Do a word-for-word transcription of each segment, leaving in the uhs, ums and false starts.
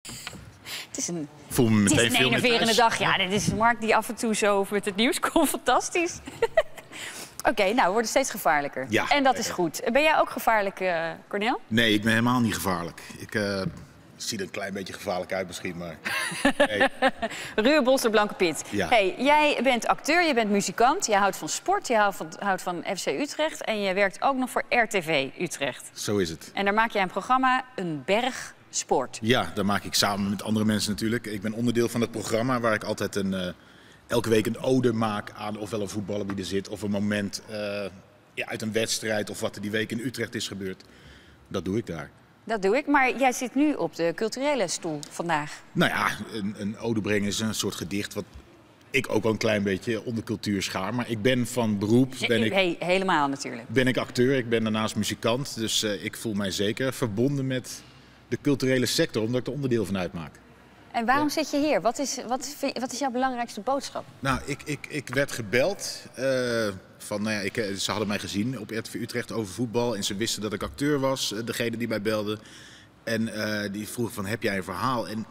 Het is een, Voel me meteen het is een veel meer enerverende thuis. dag. Ja, dit is Mark die af en toe zo met het nieuws komt. Fantastisch. Oké, okay, nou, we worden steeds gevaarlijker. Ja, en dat lekker. is goed. Ben jij ook gevaarlijk, uh, Cornel? Nee, ik ben helemaal niet gevaarlijk. Ik uh, zie er een klein beetje gevaarlijk uit misschien, maar... Nee. Ruwe Bolster, Blanke Piet. Ja. Hey, jij bent acteur, je bent muzikant, je houdt van sport, je houdt van, houdt van F C Utrecht... en je werkt ook nog voor R T V Utrecht. Zo is het. En daar maak jij een programma, Een Berg Sport. Ja, daar maak ik samen met andere mensen natuurlijk. Ik ben onderdeel van het programma waar ik altijd een, uh, elke week een ode maak aan ofwel een voetballer die er zit... of een moment uh, ja, uit een wedstrijd of wat er die week in Utrecht is gebeurd. Dat doe ik daar. Dat doe ik, maar jij zit nu op de culturele stoel vandaag. Nou ja, een, een ode brengen is een soort gedicht wat ik ook wel een klein beetje onder cultuur schaar. Maar ik ben van beroep, ben ik, He, helemaal natuurlijk. Ben ik acteur, ik ben daarnaast muzikant. Dus uh, ik voel mij zeker verbonden met de culturele sector, omdat ik er onderdeel van uitmaak. En waarom Ja. zit je hier? Wat is, wat, wat is jouw belangrijkste boodschap? Nou, ik, ik, ik werd gebeld. Uh, van, nou ja, ik, ze hadden mij gezien op R T V Utrecht over voetbal. En ze wisten dat ik acteur was, degene die mij belde. En uh, die vroegen van, heb jij een verhaal? En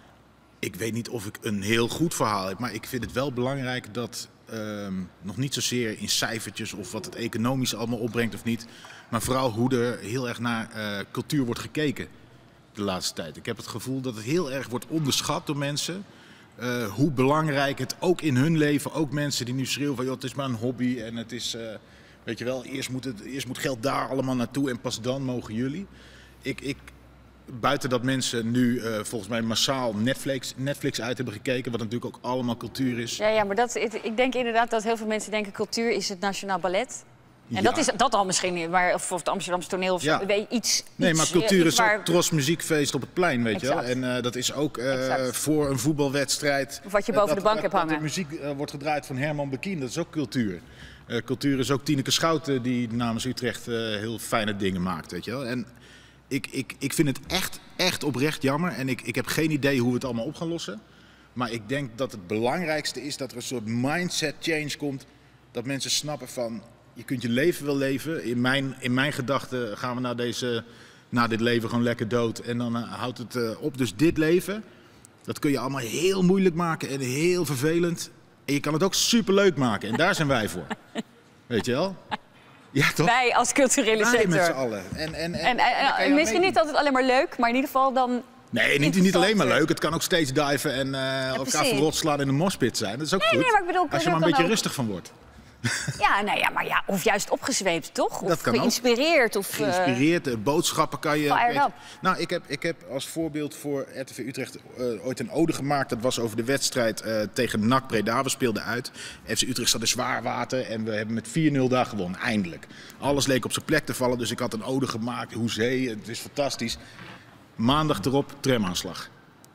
ik weet niet of ik een heel goed verhaal heb. Maar ik vind het wel belangrijk dat, uh, nog niet zozeer in cijfertjes of wat het economisch allemaal opbrengt of niet. Maar vooral hoe er heel erg naar uh, cultuur wordt gekeken de laatste tijd. Ik heb het gevoel dat het heel erg wordt onderschat door mensen. Uh, hoe belangrijk het ook in hun leven, ook mensen die nu schreeuwen van joh, het is maar een hobby en het is, uh, weet je wel, eerst moet, het, eerst moet geld daar allemaal naartoe en pas dan mogen jullie. Ik, ik, buiten dat mensen nu uh, volgens mij massaal Netflix, Netflix uit hebben gekeken, wat natuurlijk ook allemaal cultuur is. Ja, ja, maar dat, ik denk inderdaad dat heel veel mensen denken cultuur is het Nationaal Ballet. En Ja. dat is dat al misschien, maar, of, of het Amsterdamse toneel of zo. Ja. Weet, iets, Nee, iets, maar cultuur iets is waar, ook Tros muziekfeest op het plein, weet je wel. Exact. En uh, dat is ook uh, Exact. voor een voetbalwedstrijd. Of wat je uh, boven dat, de bank dat, hebt dat hangen. de muziek uh, wordt gedraaid van Herman Bekien, dat is ook cultuur. Uh, cultuur is ook Tineke Schouten die namens Utrecht uh, heel fijne dingen maakt, weet je wel. En ik, ik, ik vind het echt, echt oprecht jammer en ik, ik heb geen idee hoe we het allemaal op gaan lossen. Maar ik denk dat het belangrijkste is dat er een soort mindset change komt. Dat mensen snappen van, je kunt je leven wel leven. In mijn, in mijn gedachten gaan we na, deze, na dit leven gewoon lekker dood en dan uh, houdt het uh, op. Dus dit leven, dat kun je allemaal heel moeilijk maken en heel vervelend. En je kan het ook superleuk maken en daar zijn wij voor. Weet je wel? Ja, toch? Wij als culturele Wij sector. met z'n allen. En, en, en, En, en, en dan kan en je misschien aan niet altijd alleen maar leuk, maar in ieder geval dan... Nee, niet, niet alleen maar leuk. Het kan ook steeds diven en uh, elkaar precies. verrot slaan in een moshpit zijn. Dat is ook Nee, goed. nee, maar ik bedoel, als je dat maar een kan beetje ook. rustig van wordt. Ja, nou ja, maar ja, of juist opgezweept, toch? Of Dat kan ook. geïnspireerd. Of, uh, Geïnspireerd, uh, boodschappen kan je... Fired weet- up. Nou, ik heb, ik heb als voorbeeld voor R T V Utrecht uh, ooit een ode gemaakt. Dat was over de wedstrijd uh, tegen N A C Breda. We speelden uit. F C Utrecht zat in zwaar water en we hebben met vier nul daar gewonnen. Eindelijk. Alles leek op zijn plek te vallen, dus ik had een ode gemaakt. Hoezee, het is fantastisch. Maandag erop, tramaanslag.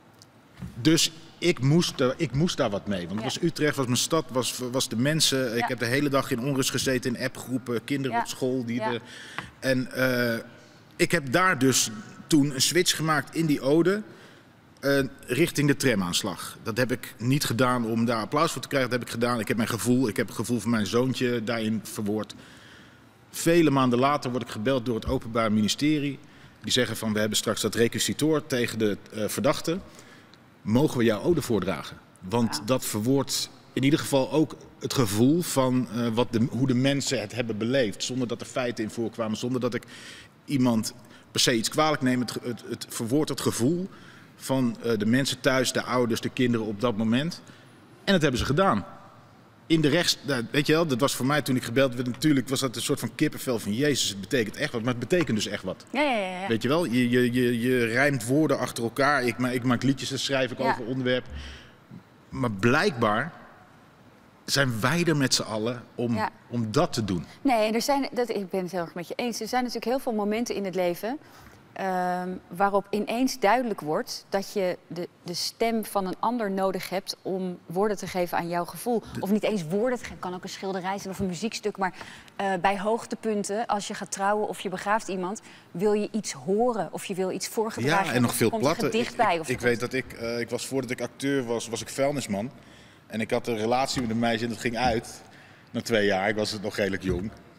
Dus ik moest, er, ik moest daar wat mee. Want het Ja. was Utrecht, was mijn stad, was, was de mensen. Ik Ja. heb de hele dag in onrust gezeten in appgroepen, kinderen Ja. op school. Die Ja. de, en uh, ik heb daar dus toen een switch gemaakt in die ode uh, richting de tramaanslag. Dat heb ik niet gedaan om daar applaus voor te krijgen. Dat heb ik gedaan. Ik heb mijn gevoel, ik heb het gevoel van mijn zoontje daarin verwoord. Vele maanden later word ik gebeld door het Openbaar Ministerie. Die zeggen van, we hebben straks dat requisitoor tegen de uh, verdachte. Mogen we jouw ode voordragen? Want Ja. dat verwoordt in ieder geval ook het gevoel van uh, wat de, hoe de mensen het hebben beleefd. Zonder dat er feiten in voorkwamen, zonder dat ik iemand per se iets kwalijk neem. Het, het, het verwoordt het gevoel van uh, de mensen thuis, de ouders, de kinderen op dat moment. En dat hebben ze gedaan. In de rechts, nou, weet je wel, dat was voor mij toen ik gebeld werd, natuurlijk was dat een soort van kippenvel van Jezus, het betekent echt wat. Maar het betekent dus echt wat. ja, ja, ja, ja. Weet je wel, je, je, je, je rijmt woorden achter elkaar. Ik, ma ik maak liedjes, dan schrijf ik Ja. over onderwerp. Maar blijkbaar zijn wij er met z'n allen om, Ja. om dat te doen. Nee, er zijn, dat, ik ben het heel erg met je eens. Er zijn natuurlijk heel veel momenten in het leven um, waarop ineens duidelijk wordt dat je de, de stem van een ander nodig hebt om woorden te geven aan jouw gevoel. Of niet eens woorden te geven, kan ook een schilderij zijn of een muziekstuk. Maar uh, bij hoogtepunten, als je gaat trouwen of je begraaft iemand, wil je iets horen of je wil iets voorgedragen. Ja, en nog veel komt een platter. gedicht Ik, bij. ik, Of ik er weet komt- dat ik, uh, ik was voordat ik acteur was, was ik vuilnisman. En ik had een relatie met een meisje en dat ging uit na twee jaar. Ik was nog redelijk jong.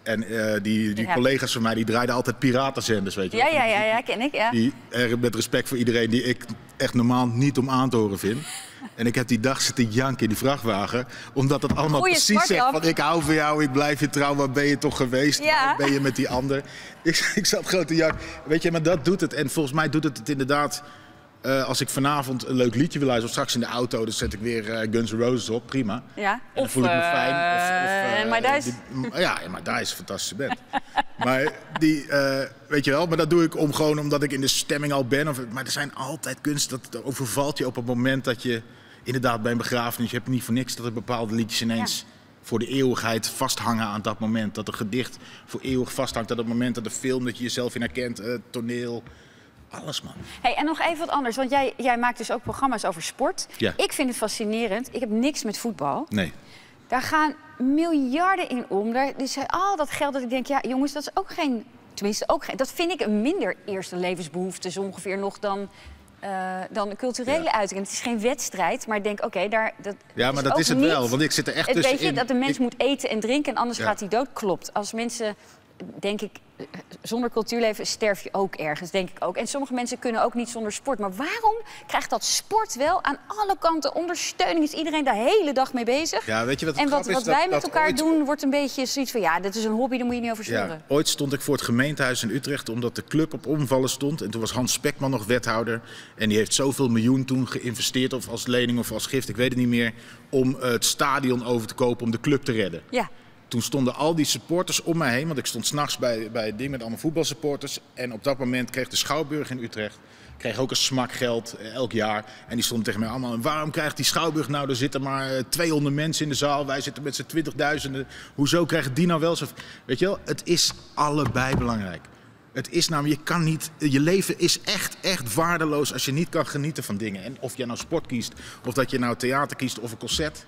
En uh, die, die ja. collega's van mij die draaiden altijd piratenzenders, weet je ja, wel. Ja, ja, ja, ken ik, ja. Die, er, met respect voor iedereen die ik echt normaal niet om aan te horen vind. En ik heb die dag zitten janken in die vrachtwagen. Omdat het allemaal Goeie precies zegt op. van ik hou van jou, ik blijf je trouw. Waar ben je toch geweest? Ja. Waar ben je met die ander? Ik, ik zat gewoon te janken. Weet je, maar dat doet het. En volgens mij doet het het inderdaad... Uh, als ik vanavond een leuk liedje wil luisteren, of straks in de auto, dan zet ik weer uh, Guns N' Roses op, prima. Ja. En dan of, voel ik me fijn. Of, of, uh, maar daar is... Die, ja, maar daar is een fantastische band. maar die, uh, weet je wel, maar dat doe ik om gewoon omdat ik in de stemming al ben. Of, maar er zijn altijd kunst, dat overvalt je op het moment dat je inderdaad bij een begrafenis, je hebt niet voor niks dat er bepaalde liedjes ineens... Ja. Voor de eeuwigheid vasthangen aan dat moment. Dat een gedicht voor eeuwig vasthangt aan dat moment, dat de film, dat je jezelf in herkent, uh, toneel... Alles, man. Hey, en nog even wat anders, want jij, jij maakt dus ook programma's over sport. Ja. Ik vind het fascinerend. Ik heb niks met voetbal. Nee. Daar gaan miljarden in om. Daar is al dat geld dat ik denk, ja jongens, dat is ook geen... Tenminste, ook geen... Dat vind ik een minder eerste levensbehoefte zo ongeveer nog dan... Uh, dan een culturele ja. uiting. Het is geen wedstrijd, maar ik denk, oké, okay, daar... Dat ja, maar dat is het niet... wel, want ik zit er echt het tussenin. Weet je, dat de mens ik... moet eten en drinken en anders ja. gaat hij dood. Klopt. Als mensen, denk ik, zonder cultuurleven sterf je ook ergens, denk ik ook. En sommige mensen kunnen ook niet zonder sport. Maar waarom krijgt dat sport wel aan alle kanten ondersteuning? Is iedereen daar de hele dag mee bezig? Ja, weet je wat het en wat, is? wat dat, wij met dat elkaar ooit... doen, wordt een beetje zoiets van... ja, dit is een hobby, daar moet je niet over zeuren. Ja, ooit stond ik voor het gemeentehuis in Utrecht omdat de club op omvallen stond. En toen was Hans Spekman nog wethouder. En die heeft zoveel miljoen toen geïnvesteerd, of als lening of als gift, ik weet het niet meer... om het stadion over te kopen om de club te redden. Ja. Toen stonden al die supporters om mij heen, want ik stond s'nachts bij, bij het ding met allemaal voetbalsupporters. En op dat moment kreeg de Schouwburg in Utrecht kreeg ook een smakgeld eh, elk jaar. En die stonden tegen mij allemaal, waarom krijgt die Schouwburg nou, er zitten maar tweehonderd mensen in de zaal. Wij zitten met z'n twintigduizenden. Hoezo krijgen die nou wel zo... Weet je wel, het is allebei belangrijk. Het is namelijk, je kan niet, je leven is echt, echt waardeloos als je niet kan genieten van dingen. En of je nou sport kiest, of dat je nou theater kiest of een concert...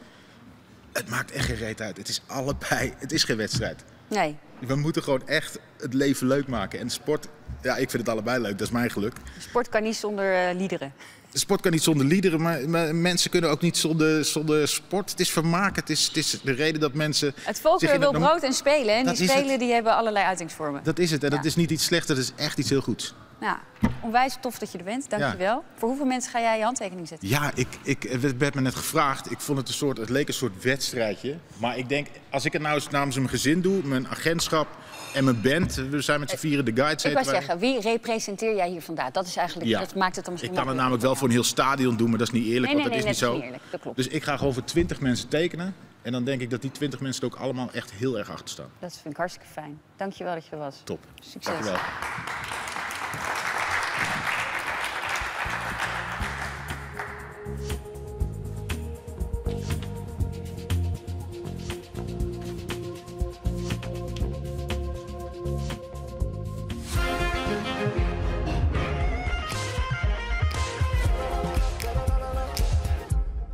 Het maakt echt geen reet uit. Het is allebei. Het is geen wedstrijd. Nee. We moeten gewoon echt het leven leuk maken. En sport, ja, ik vind het allebei leuk. Dat is mijn geluk. Sport kan niet zonder uh, liederen. Sport kan niet zonder liederen, maar, maar mensen kunnen ook niet zonder, zonder sport. Het is vermaken. Het is, het is de reden dat mensen... Het volk wil het brood en spelen. En die spelen die hebben allerlei uitingsvormen. Dat is het. En ja. dat is niet iets slechts. Dat is echt iets heel goeds. Nou, onwijs tof dat je er bent. Dank je wel. Ja. Voor hoeveel mensen ga jij je handtekening zetten? Ja, ik, ik, het werd me net gevraagd. Ik vond het een soort, het leek een soort wedstrijdje. Maar ik denk, als ik het nou eens namens mijn gezin doe, mijn agentschap en mijn band. We zijn met z'n vieren de Guides. Ik wou zeggen, wie representeer jij hier vandaag? Dat is eigenlijk, ja. dat maakt het dan misschien Ik kan het namelijk wel voor een heel stadion doen, maar dat is niet eerlijk. Nee, nee, want dat nee, is niet zo. Niet eerlijk. Dat klopt. Dus ik ga gewoon voor twintig mensen tekenen. En dan denk ik dat die twintig mensen er ook allemaal echt heel erg achter staan. Dat vind ik hartstikke fijn. Dank je wel dat je er was. Top. Succes. Dank je wel.